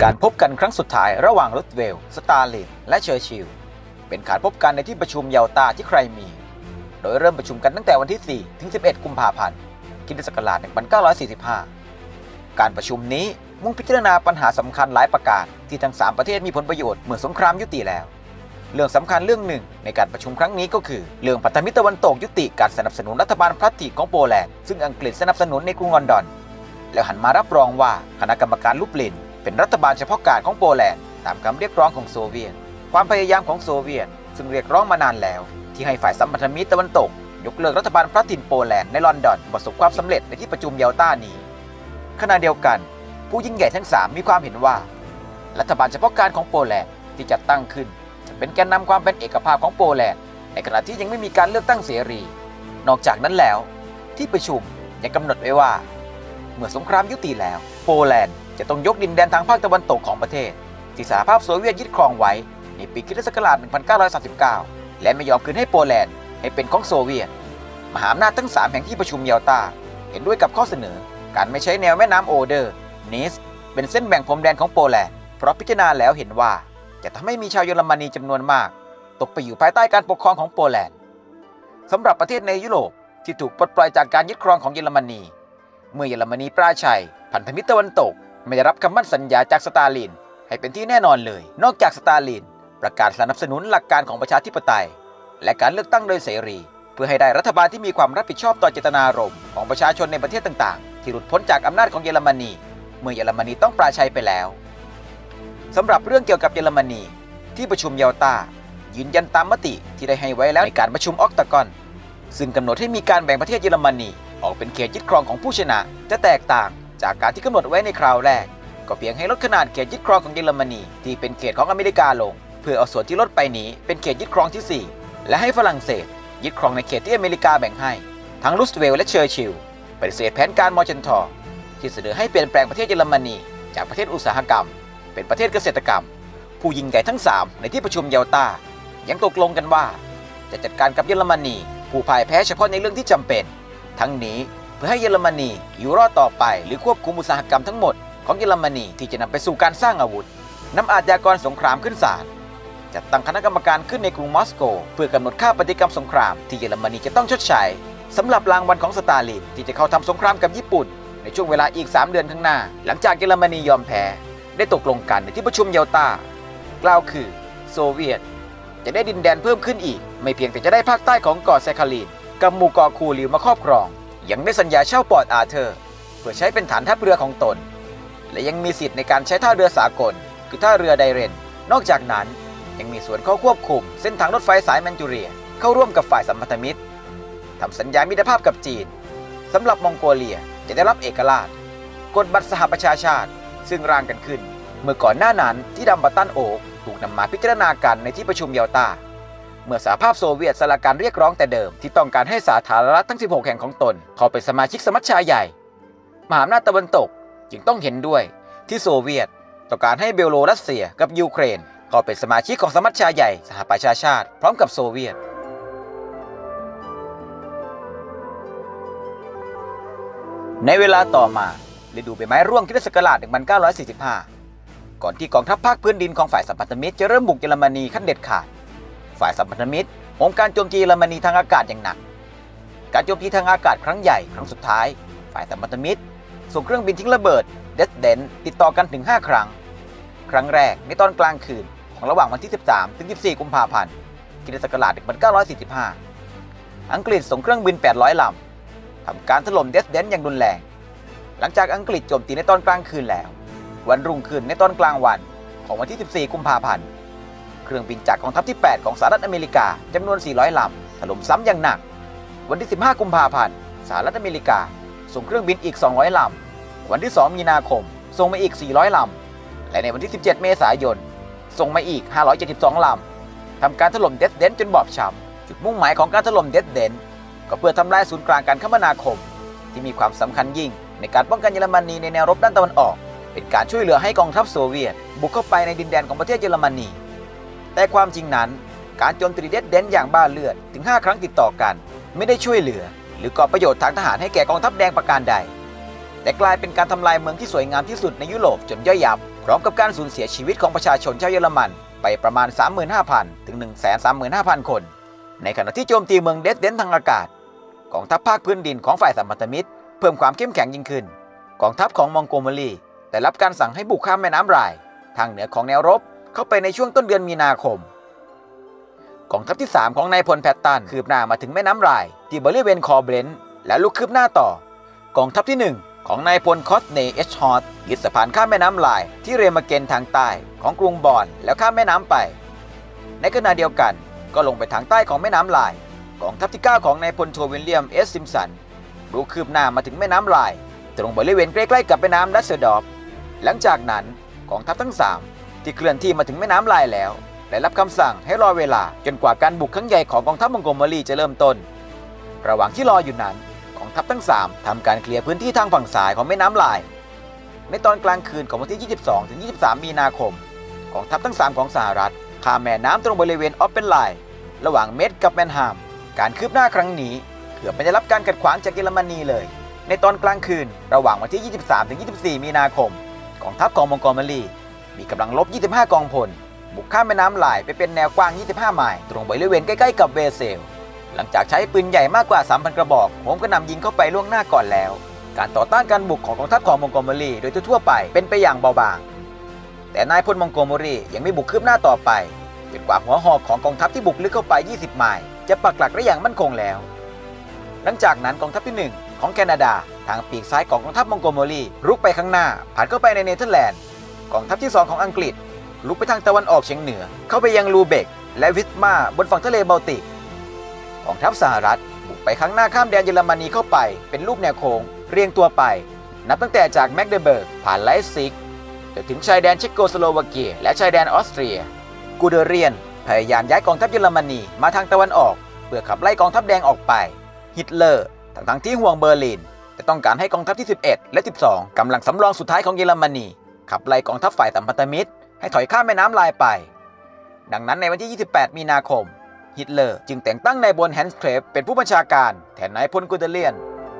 การพบกันครั้งสุดท้ายระหว่างรูสเวลต์ สตาลินและเชอร์ชิลล์เป็นการพบกันในที่ประชุมเยลตาที่ไครเมียโดยเริ่มประชุมกันตั้งแต่วันที่ 4 ถึง 11 กุมภาพันธ์คริสตศักราช 1945 การประชุมนี้มุ่งพิจารณาปัญหาสำคัญหลายประการที่ทั้ง 3 ประเทศมีผลประโยชน์เมื่อสงครามยุติแล้วเรื่องสำคัญเรื่องหนึ่งในการประชุมครั้งนี้ก็คือเรื่องพันธมิตรตะวันตกยุติการสนับสนุนรัฐบาลพลัดถีบของโปแลนด์ซึ่งอังกฤษสนับสนุนในกรุงลอนดอนแล้วหันมารับรองว่าคณะกรรมการลุบลินเป็นรัฐบาลเฉพาะการของโปแลนด์ตามคำเรียกร้องของโซเวียตความพยายามของโซเวียตซึ่งเรียกร้องมานานแล้วที่ให้ฝ่ายสัมพันธมิตรตะวันตกยกเลิกรัฐบาลพลัดถิ่นโปแลนด์ในลอนดอนประสบความสำเร็จในที่ประชุมเยลตานี้ขณะเดียวกันผู้ยิ่งใหญ่ทั้ง3มีความเห็นว่ารัฐบาลเฉพาะการของโปแลนด์ที่จัดตั้งขึ้นจะเป็นแกนนำความเป็นเอกภาพของโปแลนด์ในขณะที่ยังไม่มีการเลือกตั้งเสรีนอกจากนั้นแล้วที่ประชุมยังกำหนดไว้ว่าเมื่อสงครามยุติแล้วโปแลนด์จะต้องยกดินแดนทางภาคตะวันตกของประเทศที่สหภาพโซเวียตยึดครองไว้ในปีคริสตศักราช 1939 และไม่ยอมคืนให้โปแลนด์ให้เป็นของโซเวียตมหาอำนาจทั้ง3แห่งที่ประชุมเยลตาเห็นด้วยกับข้อเสนอการไม่ใช้แนวแม่น้ำโอเดอร์นิสเป็นเส้นแบ่งพรมแดนของโปแลนด์เพราะพิจารณาแล้วเห็นว่าจะทำให้มีชาวเยอรมนีจำนวนมากตกไปอยู่ภายใต้การปกครองของโปแลนด์สำหรับประเทศในยุโรปที่ถูกปลดปล่อยจากการยึดครองของเยอรมนีเมื่อเยอรมนีปราชัยพันธมิตรตะวันตกไม่ได้รับคำมั่นสัญญาจากสตาลินให้เป็นที่แน่นอนเลยนอกจากสตาลินประกาศสนับสนุนหลักการของประชาธิปไตยและการเลือกตั้งโดยเสรีเพื่อให้ได้รัฐบาลที่มีความรับผิดชอบต่อเจตนารมณ์ของประชาชนในประเทศต่างๆที่หลุดพ้นจากอำนาจของเยอรมนีเมื่อเยอรมนีต้องปราชัยไปแล้วสำหรับเรื่องเกี่ยวกับเยอรมนีที่ประชุมเยลตายืนยันตามมติที่ได้ให้ไว้แล้วในการประชุมออกตากอนซึ่งกำหนดให้มีการแบ่งประเทศเยอรมนีออกเป็นเขตยึดครองของผู้ชนะจะแตกต่างจากการที่กำหนดไว้ในคราวแรกก็เพียงให้ลดขนาดเขตยึดครองของเยอรมนีที่เป็นเขตของอเมริกาลงเพื่อเอาส่วนที่ลดไปนี้เป็นเขตยึดครองที่4และให้ฝรั่งเศสยึดครองในเขตที่อเมริกาแบ่งให้ทั้งรูสเวลต์และเชอร์ชิลล์ปฏิเสธแผนการมอร์เชนทอร์ที่เสนอให้เปลี่ยนแปลงประเทศเยอรมนีจากประเทศอุตสาหกรรมเป็นประเทศเกษตรกรรมผู้ยิ่งใหญ่ทั้ง3ในที่ประชุมเยลตายังตกลงกันว่าจะจัดการกับเยอรมนีผู้พ่ายแพ้เฉพาะในเรื่องที่จำเป็นทั้งนี้เพื่อให้เยอรมนีอยู่รอดต่อไปหรือควบคุมอุตสาหกรรมทั้งหมดของเยอรมนีที่จะนำไปสู่การสร้างอาวุธนำอาชญากรสงครามขึ้นศาลจัดตั้งคณะกรรมการขึ้นในกรุงมอสโกเพื่อกำหนดค่าปฏิกรรมสงครามที่เยอรมนีจะต้องชดใช้สำหรับรางวัลของสตาลินที่จะเข้าทำสงครามกับญี่ปุ่นในช่วงเวลาอีก3 เดือนข้างหน้าหลังจากเยอรมนียอมแพ้ได้ตกลงกันในที่ประชุมเยลตากล่าวคือโซเวียตจะได้ดินแดนเพิ่มขึ้นอีกไม่เพียงแต่จะได้ภาคใต้ของเกาะแซคาลินกับหมู่เกาะคูริวมาครอบครองยังได้สัญญาเช่าปอร์ตอาร์เธอร์เพื่อใช้เป็นฐานทัพเรือของตนและยังมีสิทธิ์ในการใช้ท่าเรือสากลคือท่าเรือไดเรนนอกจากนั้นยังมีส่วนเข้าควบคุมเส้นทางรถไฟสายแมนจูเรียเข้าร่วมกับฝ่ายสัมพันธมิตรทำสัญญามิตรภาพกับจีนสำหรับมองโกเลียจะได้รับเอกราชกฎบัตรสหประชาชาติซึ่งร่างกันขึ้นเมื่อก่อนหน้านั้นที่ดัมบัตตันโอ๊กถูกนำมาพิจารณากันในที่ประชุมเยลตาเมื่อสหภาพโซเวียตสละการเรียกร้องแต่เดิมที่ต้องการให้สาธารณรัฐทั้ง16แห่งของตนเข้าเป็นสมาชิกสมัชชาใหญ่มหาอำนาจตะวันตกจึงต้องเห็นด้วยที่โซเวียตต้องการให้เบโลรัสเซียกับยูเครนเข้าเป็นสมาชิกของสมัชชาใหญ่สหประชาชาติพร้อมกับโซเวียตในเวลาต่อมาฤดูใบไม้ร่วงคริสตศักราช 1945 ก่อนที่กองทัพภาคพื้นดินของฝ่ายสัมพันธมิตรจะเริ่มบุกเยอรมนีขั้นเด็ดขาดฝ่ายสัมพันธมิตรโหมการโจมตีเยอรมนีทางอากาศอย่างหนักการโจมตีทางอากาศครั้งใหญ่ครั้งสุดท้ายฝ่ายสัมพันธมิตรส่งเครื่องบินทิ้งระเบิดเดสเดนติดต่อกันถึง5 ครั้งครั้งแรกในตอนกลางคืนของระหว่างวันที่ 13 ถึง 14 กุมภาพันธ์คริสตศักราช 1945 อังกฤษส่งเครื่องบิน 800 ลำทำการถล่มเดสเดนอย่างรุนแรงหลังจากอังกฤษโจมตีในตอนกลางคืนแล้ววันรุ่งขึ้นในตอนกลางวันของวันที่ 14 กุมภาพันธ์เครื่องบินจากกองทัพที่ 8 ของสหรัฐอเมริกาจำนวน 400 ลำถล่มซ้ำอย่างหนักวันที่ 15 กุมภาพันธ์สหรัฐอเมริกาส่งเครื่องบินอีก 200 ลำวันที่ 2 มีนาคมส่งมาอีก 400 ลำและในวันที่ 17 เมษายนส่งมาอีก 572 ลำทำการถล่มเดสเดนจนบอบช้ำจุดมุ่งหมายของการถล่มเดสเดนก็เพื่อทำลายศูนย์กลางการคมนาคมที่มีความสำคัญยิ่งในการป้องกันเยอรมนีในแนวรบด้านตะวันออกเป็นการช่วยเหลือให้กองทัพโซเวียตบุกเข้าไปในดินแดนของประเทศเยอรมนีแต่ความจริงนั้นการโจมตีเดสเดนอย่างบ้าเลือดถึง5 ครั้งติดต่อกันไม่ได้ช่วยเหลือหรือก่อประโยชน์ทางทหารให้แก่กองทัพแดงประการใดแต่กลายเป็นการทำลายเมืองที่สวยงามที่สุดในยุโรปจนย่อยยับพร้อมกับการสูญเสียชีวิตของประชาชนชาวเยอรมันไปประมาณ 35,000 ถึง 135,000 คนในขณะที่โจมตีเมืองเดสเดนทางอากาศกองทัพภาคพื้นดินของฝ่ายสัมพันธมิตรเพิ่มความเข้มแข็งยิ่งขึ้นกองทัพของมองโกเมอรีได้รับการสั่งให้บุกข้ามแม่น้ำไรน์ทางเหนือของแนวรบเข้าไปในช่วงต้นเดือนมีนาคมกองทัพที่ 3 ของนายพลแพตตันคืบหน้ามาถึงแม่น้ำไรน์ที่บริเวณคอเบรนท์และลุกคืบหน้าต่อกองทัพที่ 1 ของนายพลคอสเนย์เอชฮอตยึดสะพานข้ามแม่น้ำไรน์ที่เรมาเกนทางใต้ของกรุงบอนแล้วข้ามแม่น้ำไปในขณะเดียวกันก็ลงไปทางใต้ของแม่น้ำไรน์กองทัพที่ 9 ของนายพลโทวิลเลียมเอสซิมสันรุกคืบหน้ามาถึงแม่น้ำไรน์ตรงบริเวณใกล้ๆกับแม่น้ำดัสเซดอร์ฟหลังจากนั้นกองทัพทั้ง 3ที่เคลื่อนที่มาถึงแม่น้ำไรน์แล้วได้รับคำสั่งให้รอเวลาจนกว่าการบุกครั้งใหญ่ของกองทัพมองโกเมอรีจะเริ่มต้นระหว่างที่รออยู่นั้นกองทัพทั้ง 3ทำการเคลียร์พื้นที่ทางฝั่งซ้ายของแม่น้ำไรน์ในตอนกลางคืนของวันที่ 22 ถึง 23 มีนาคมกองทัพทั้ง 3 ของสหรัฐข้ามแม่น้ำตรงบริเวณออฟเปนไลน์ระหว่างเมดกับแมนฮามการคืบหน้าครั้งนี้เกือบไม่ได้รับการขัดขวางจากเยอรมนีเลยในตอนกลางคืนระหว่างวันที่ 23 ถึง 24 มีนาคมกองทัพของมองโกเมอรีมีกำลังรบ 25 กองพลบุกข้ามแม่น้ำไรน์ไปเป็นแนวกว้าง 25 ไมล์ตรงบริเวณใกล้ๆกับเวเซลหลังจากใช้ปืนใหญ่มากกว่า 3,000 กระบอกโหมกระหน่ำยิงเข้าไปล่วงหน้าก่อนแล้วการต่อต้านการบุกของกองทัพของมองโกเมอรีโดยทั่วไปเป็นไปอย่างเบาบางแต่นายพลมองโกเมอรียังไม่บุกคืบหน้าต่อไปจนกว่าหัวหอกของกองทัพที่บุกลึกเข้าไป 20 ไมล์จะปักหลักได้อย่างมั่นคงแล้วหลังจากนั้นกองทัพที่ 1 ของแคนาดาทางปีกซ้ายของกองทัพมองโกเมอรีรุกไปข้างหน้าผ่านเข้าไปในเนเธอร์แลนด์กองทัพที่ 2 ของอังกฤษลุกไปทางตะวันออกเฉียงเหนือเข้าไปยังลูเบกและวิสมาบนฝั่งทะเลบอลติกกองทัพสหรัฐบุกไปข้างหน้าข้ามแดนเยอรมนีเข้าไปเป็นรูปแนวโค้งเรียงตัวไปนับตั้งแต่จากแมกเดเบิร์กผ่านไลป์ซิกจนถึงชายแดนเชโกสโลวาเกียและชายแดนออสเตรียกูเดเรียนพยายามย้ายกองทัพเยอรมนีมาทางตะวันออกเพื่อขับไล่กองทัพแดงออกไปฮิตเลอร์ทั้งที่ห่วงเบอร์ลินแต่ต้องการให้กองทัพที่ 11 และ 12 กำลังสำรองสุดท้ายของเยอรมนีขับไล่กองทัพฝ่ายสัมพันธมิตรให้ถอยข้ามแม่น้ำไรน์ไปดังนั้นในวันที่ 28 มีนาคมฮิตเลอร์จึงแต่งตั้งนายพลแฮนส์เครฟเป็นผู้บัญชาการแทนนายพลกูเดเลียน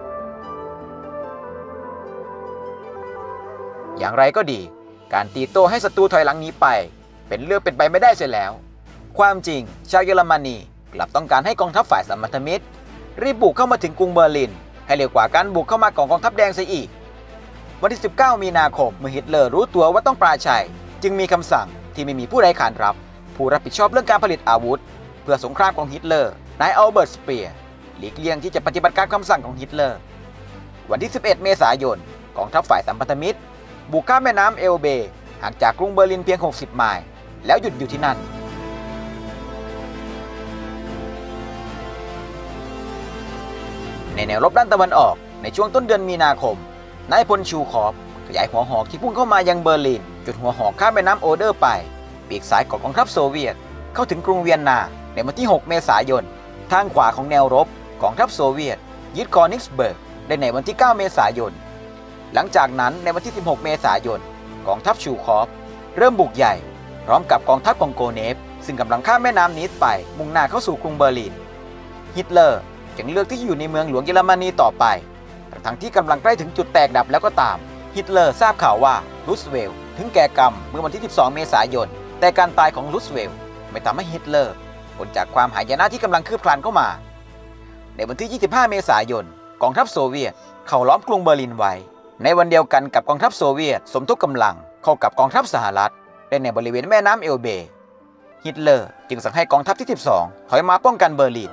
อย่างไรก็ดีการตีโต้ให้ศัตรูถอยหลังนี้ไปเป็นเรื่องเป็นไปไม่ได้เสียแล้วความจริงชาวเยอรมนีกลับต้องการให้กองทัพฝ่ายสัมพันธมิตรรีบบุกเข้ามาถึงกรุงเบอร์ลินให้เร็วกว่าการบุกเข้ามาของกองทัพแดงเสียอีกวันที่ 19 มีนาคมเมื่อฮิตเลอร์รู้ตัวว่าต้องปราชัยจึงมีคำสั่งที่ไม่มีผู้ใดขานรับผู้รับผิดชอบเรื่องการผลิตอาวุธเพื่อสงครามของฮิตเลอร์นายอัลเบิร์ตสเปียร์หลีกเลี่ยงที่จะปฏิบัติการคำสั่งของฮิตเลอร์วันที่ 11 เมษายนกองทัพฝ่ายสัมพันธมิตรบุกข้ามแม่น้ำเอลเบห่างจากกรุงเบอร์ลินเพียง 60 ไมล์แล้วหยุดอยู่ที่นั่นในแนวรบด้านตะวันออกในช่วงต้นเดือนมีนาคมนายพลชูคอฟขยายหัวหอกที่พุ่งเข้ามายังเบอร์ลินจุดหัวหอกข้ามแม่น้ำโอเดอร์ไปปีกซ้ายของกองทัพโซเวียตเข้าถึงกรุงเวียนนาในวันที่ 6 เมษายนทางขวาของแนวรบกองทัพโซเวียตยึดคอนิกส์เบิร์กได้ในวันที่ 9 เมษายนหลังจากนั้นในวันที่ 16 เมษายนกองทัพชูคอฟเริ่มบุกใหญ่พร้อมกับกองทัพของโกเนฟซึ่งกำลังข้ามแม่น้ำนีสไปมุ่งหน้าเข้าสู่กรุงเบอร์ลินฮิตเลอร์จึงเลือกที่อยู่ในเมืองหลวงเยอรมนีต่อไปทั้งที่กำลังใกล้ถึงจุดแตกดับแล้วก็ตามฮิตเลอร์ทราบข่าวว่ารูสเวลต์ถึงแก่กรรมเมื่อวันที่ 12 เมษายนแต่การตายของรูสเวลต์ไม่ทำให้ฮิตเลอร์พ้นจากความหายนะที่กำลังคืบคลานเข้ามาในวันที่ 25 เมษายนกองทัพโซเวียตเข้าล้อมกรุงเบอร์ลินไว้ในวันเดียวกันกับกองทัพโซเวียตสมทบกำลังเข้ากับกองทัพสหรัฐได้ในบริเวณแม่น้ำเอลเบฮิตเลอร์จึงสั่งให้กองทัพที่ 12 ถอยมาป้องกันเบอร์ลิน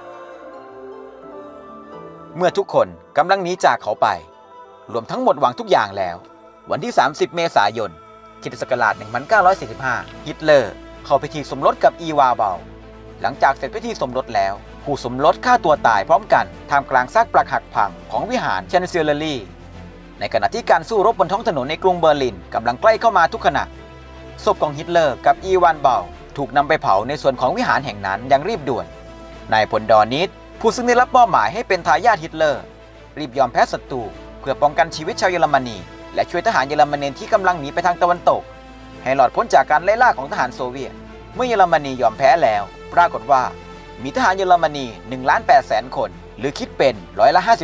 เมื่อทุกคนกำลังหนีจากเขาไปรวมทั้งหมดวางทุกอย่างแล้ววันที่ 30 เมษายนคริสตศักราช 1945 ฮิตเลอร์เข้าพิธีสมรสกับอีวาเบลหลังจากเสร็จพิธีสมรสแล้วผู้สมรสฆ่าตัวตายพร้อมกันท่ามกลางซากปรักหักพังของวิหารแชนเซลเลอรี่ในขณะที่การสู้รบบนท้องถนนในกรุงเบอร์ลินกำลังใกล้เข้ามาทุกขณะศพของฮิตเลอร์กับอีวานเบลถูกนำไปเผาในส่วนของวิหารแห่งนั้นอย่างรีบด่วนนายพลดอนิสผู้ซึ่งได้รับมอบหมายให้เป็นทายาทฮิตเลอร์รีบยอมแพ้ศัตรูเพื่อป้องกันชีวิตชาวเยอรมนีและช่วยทหารเยอรมนีที่กำลังหนีไปทางตะวันตกให้หลอดพ้นจากการไล่ล่าของทหารโซเวียตเมื่อเยอรมนียอมแพ้แล้วปรากฏว่ามีทหารเยอรมนี 1,800,000 คนหรือคิดเป็น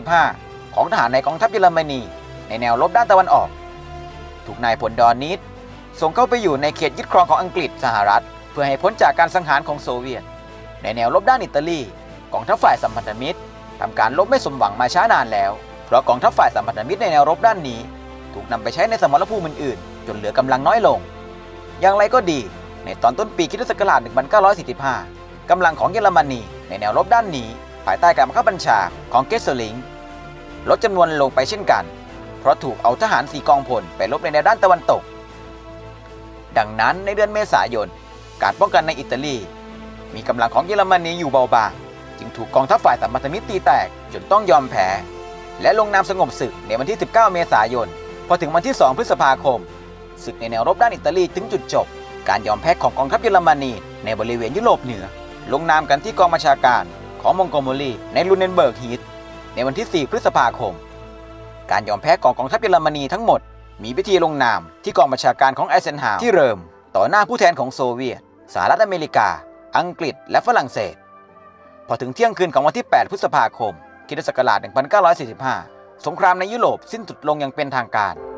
55%ของทหารในกองทัพเยอรมนีในแนวรบด้านตะวันออกถูกนายพลดอนิสส่งเข้าไปอยู่ในเขตยึดครองของอังกฤษสหรัฐเพื่อให้พ้นจากการสังหารของโซเวียตในแนวรบด้านอิตาลีกองทัพฝ่ายสัมพันธมิตรทำการรบไม่สมหวังมาช้านานแล้วเพราะกองทัพฝ่ายสัมพันธมิตรในแนวรบด้านนี้ถูกนำไปใช้ในสมรภูมิอื่นๆจนเหลือกำลังน้อยลงอย่างไรก็ดีในตอนต้นปีค.ศ. 1945กำลังของเยอรมนีในแนวรบด้านนี้ภายใต้การบังคับบัญชาของเกสเซอริงลดจำนวนลงไปเช่นกันเพราะถูกเอาทหาร4กองพลไปรบในแนวด้านตะวันตกดังนั้นในเดือนเมษายนการป้องกันในอิตาลีมีกำลังของเยอรมนีอยู่เบาบางจึงถูกกองทัพฝ่ายสัมพันธมิตรตีแตกจนต้องยอมแพ้และลงนามสงบศึกในวันที่19เมษายนพอถึงวันที่2พฤษภาคมศึกในแนวรบด้านอิตาลีถึงจุดจบการยอมแพ้ของกองทัพเยอรมนีในบริเวณยุโรปเหนือลงนามกันที่กองบัญชาการของมองโกเมอรีในลูเนนเบิร์กฮีทในวันที่4พฤษภาคมการยอมแพ้ของกองทัพเยอรมนีทั้งหมดมีพิธีลงนามที่กองบัญชาการของไอเซนฮาวร์ที่เริ่มต่อหน้าผู้แทนของโซเวียตสหรัฐอเมริกาอังกฤษและฝรั่งเศสพอถึงเที่ยงคืนของวันที่8พฤษภาคมค.ศ. 1945สงครามในยุโรปสิ้นสุดลงอย่างเป็นทางการ